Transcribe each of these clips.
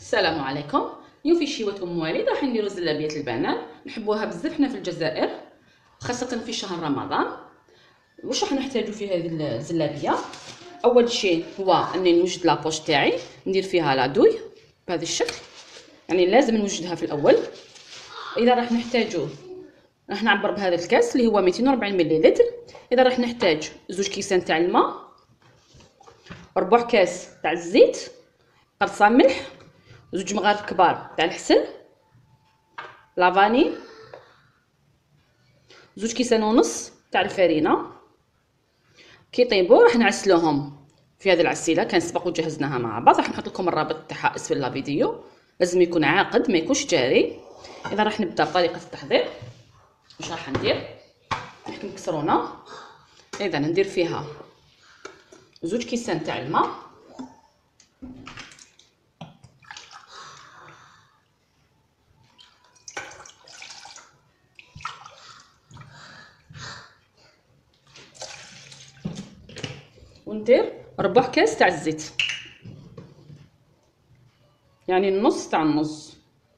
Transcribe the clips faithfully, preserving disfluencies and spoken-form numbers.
السلام عليكم. اليوم في شيوة ام وليد راح نديرو زلابيه البنان، نحبوها بزاف حنا في الجزائر خاصه في شهر رمضان. واش راح نحتاجو في هذه الزلابيه؟ اول شيء هو اني نوجد لابوش تاعي، ندير فيها لادوي بهذا الشكل، يعني لازم نوجدها في الاول. اذا راح نحتاجو راح نعبر بهذا الكاس اللي هو مئتين وأربعين مليلتر. اذا راح نحتاج زوج كيسان تاع الماء، ربع كاس تاع الزيت، قرصه ملح، زوج مغارف كبار تاع الحسل، لافاني، زوج كيسان ونص تاع الفرينه. كي يطيبوا راح نعسلوهم في هذه العسيله، كان سبق وجهزناها مع بعض. راح نحط لكم الرابط تاعها اسفل لا فيديو، لازم يكون عاقد ما يكونش جاري. اذا راح نبدا بطريقه التحضير. واش راح ندير؟ نحكي مكسرونه، اذا ندير فيها زوج كيسان تاع الماء، وندير ربع كاس تاع الزيت، يعني النص تاع النص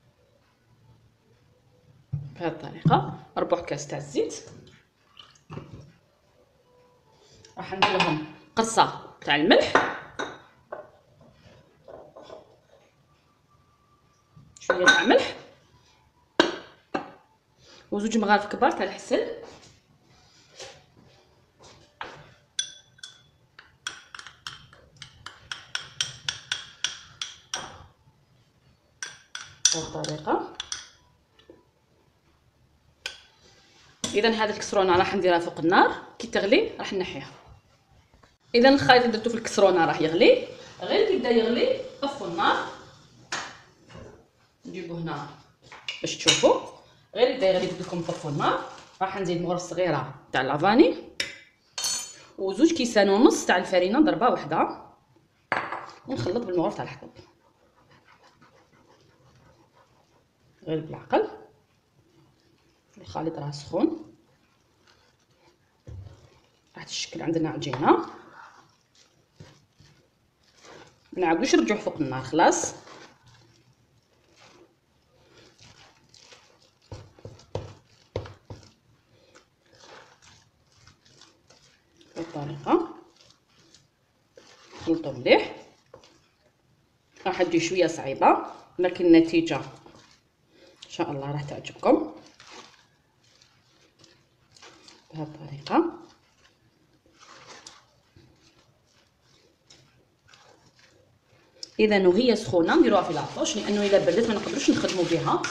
بهذه الطريقه. ربع كاس تاع الزيت. راح ندير لهم قرصه تاع الملح، شويه تاع ملح، وزوج مغارف كبار تاع الحسل، بهذه الطريقه. اذا هذه الكسرونه راح نديرها فوق النار، كي تغلي راح نحيها. اذا الخليط اللي درتو في الكسرونه راح يغلي، غير كي يبدا يغلي طفوا النار. نجيبو هنا باش تشوفوا، غير يبدا يغلي قلت لكم طفوا النار. راح نزيد مغرف صغيره تاع لافاني، وزوج كيسان ونص تاع الفرينه ضربه واحده، ونخلط بالمغرف تاع الحطب غير بالعقل. الخليط راه سخون، راح تشكل عندنا عجينه. ما نعاودوش نرجعوه فوق النار، خلاص. بالطريقه نخلطو مليح. راح تجي شويه صعيبه، لكن النتيجه ان شاء الله راح تعجبكم بهذه الطريقه. اذا وهي سخونه نديروها في لاطوش، لانه الا بردت ما نقدروش نخدموا بها.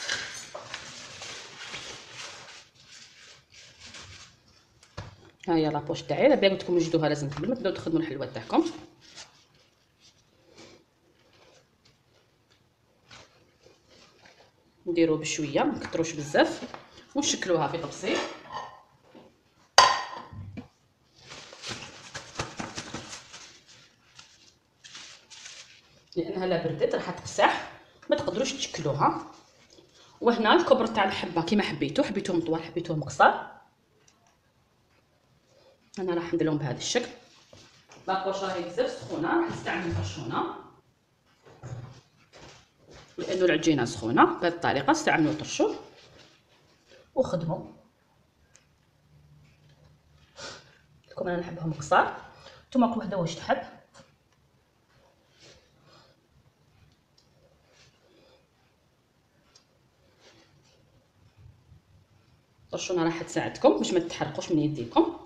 ها هي لابوش تاعي، لا بلا قلت لكم وجدوها لازم قبل ما تبداو تخدموا الحلوه تاعكم. نديرو بشويه ما نكثروش بزاف، ونشكلوها في طبسيل. لانها لا بردت راح تقسح، ما تقدروش تشكلوها. وهنا الكبر تاع الحبه كيما حبيتو، حبيتوهم طوال حبيتوهم قصار. انا راح ندير لهم بهذا الشكل. لاطوش راهي بزاف سخونه، راح نستعمل طرشونه لانه العجينه سخونه. بهذه الطريقه استعملوا طرشون وخدموا. لكم انا نحبهم قصار، نتوما كل وحده واش تحب. الطرشونه راح تساعدكم باش ما تتحرقوش من يديكم.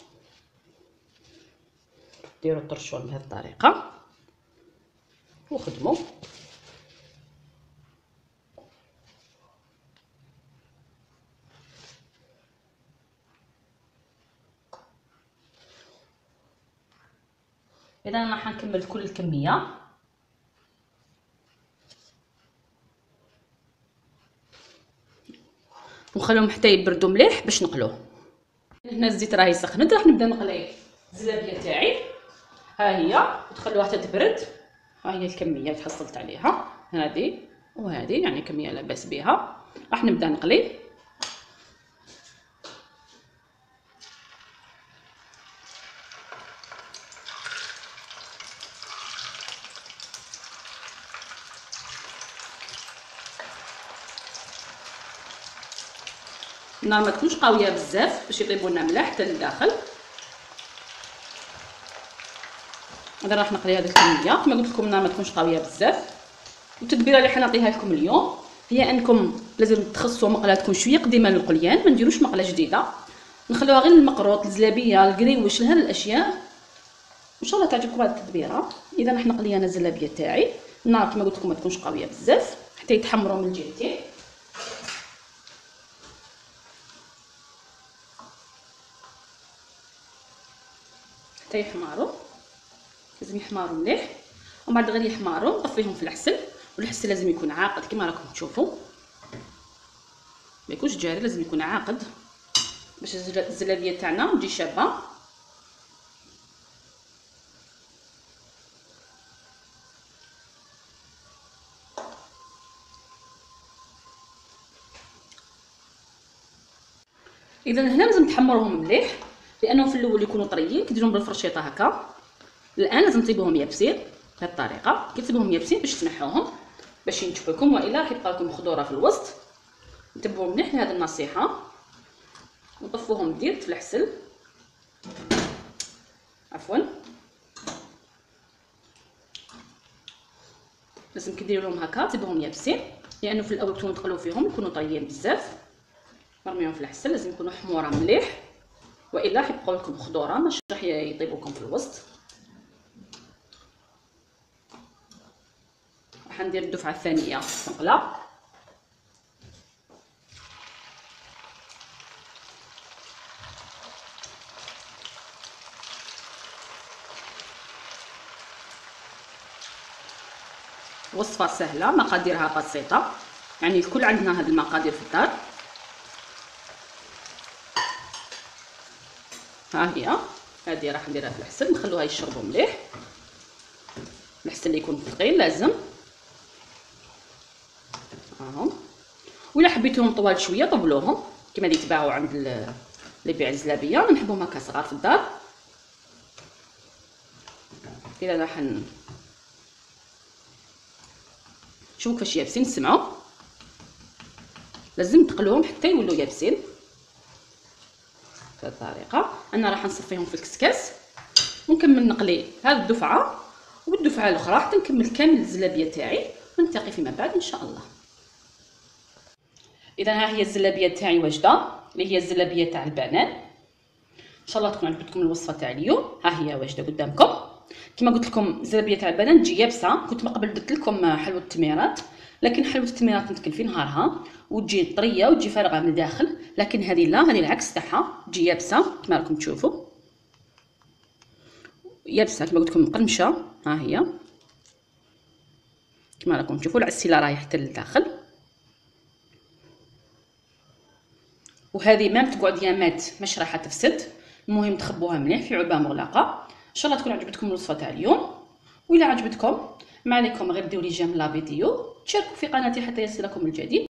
ديروا الطرشون بهذه الطريقه وخدموا. اذا انا راح نكمل كل الكميه. ونخليهم حتى يبردوا مليح باش نقلوه. هنا الزيت راهي سخنت، راح نبدا نقلي الزلابيه تاعي. ها هي، تخلوها حتى تبرد. ها هي الكميه اللي تحصلت عليها، هذه وهذه، يعني كميه لا باس بها. راح نبدا نقلي. النار ما تكونش قويه بزاف باش يطيبوا لنا ملاح حتى للداخل. انا راح نقلي هذه الكميه كما قلت لكم، النار ما تكونش قويه بزاف. والتتبيله اللي حنعطيها لكم اليوم هي انكم لازم تخصصوا مقله تكون شويه قديمه للقليان، ما نديروش مقله جديده، نخلوها غير المقروط، الزلابيه، القريوش، لهاد الاشياء. ان شاء الله تعجبكم هذه التدبيره. اذا راح نقلي انا الزلابيه تاعي، النار كما قلت لكم ما تكونش قويه بزاف حتى يتحمروا من الجهتين. حتى يحمروا، لازم يحمروا مليح، ومن بعد غير يحمروا نطفيهم في العسل. والعسل لازم يكون عاقد كما راكم تشوفوا، ما يكونش جاري، لازم يكون عاقد باش الزلابيه تاعنا تجي شابه. اذا هنا لازم تحمروهم مليح، لانهم في الاول يكونوا طريين كديرهم بالفرشيطه هكا. الان لازم تطيبوهم يابسين بهذه الطريقه، كي تطيبوهم يابسين باش تنحوهم باش ينشفوا لكم، والا راح يبقى لكم خضوره في الوسط. انتبهوا مليح لهذه النصيحه، وطفوهم ديريكت في العسل. عفوا، لازم كديروا لهم هكا تطيبوهم يابسين، لانه في الاول كنتو تقلوا فيهم يكونوا طريين بزاف. نرميهم في العسل، لازم يكونوا حموره مليح، والا راح يبقاو لكم خضوره ماشي راح يطيبوكم في الوسط. راح ندير الدفعه الثانيه نقله. وصفه سهله، مقاديرها بسيطه، يعني الكل عندنا هذه المقادير في الدار. ها هي هذه راح نديرها في العسل، نخلوها يشربوا مليح. العسل اللي يكون ثقيل لازم. هاهم، ولا حبيتوهم طوال شويه طبلوهم كما اللي يتباعوا عند اللي يبيع الزلابيه. نحبهم هكا صغار في الدار. كذا راح ن... شوفوا كيفاش يابسين، سمعوا، لازم تقلوهم حتى يولوا يابسين بهذه الطريقه. انا راح نصفيهم في الكسكاس ونكمل نقلي هذه الدفعه والدفعه الاخرى حتى نكمل كامل الزلابيه تاعي، ونلتقي فيما بعد ان شاء الله. اذا ها هي الزلابيه تاعي واجده، اللي هي الزلابيه تاع البنان. ان شاء الله تكون عجبتكم الوصفه تاع اليوم. ها هي واجده قدامكم. كما قلت لكم الزلابيه تاع البنان تجي يابسه. كنت من قبل درت لكم حلوه التميرات، لكن حلوه التميرات نتكل في نهارها وتجي طريه وتجي فارغه من الداخل، لكن هذه لا، هذه العكس تاعها تجي يابسه كما راكم تشوفوا، يابسه كما قلت لكم مقرمشه. ها هي كما راكم تشوفوا، العسيله راهي حتى للداخل. وهذه ما تقعد يامات مش راح تفسد، المهم تخبوها مليح في علبه مغلقه. ان شاء الله تكون عجبتكم الوصفه تاع اليوم، وإلا عجبتكم ما عليكم غير ديروا لي جيم لا فيديو، تشاركوا في قناتي حتى يصلكم الجديد.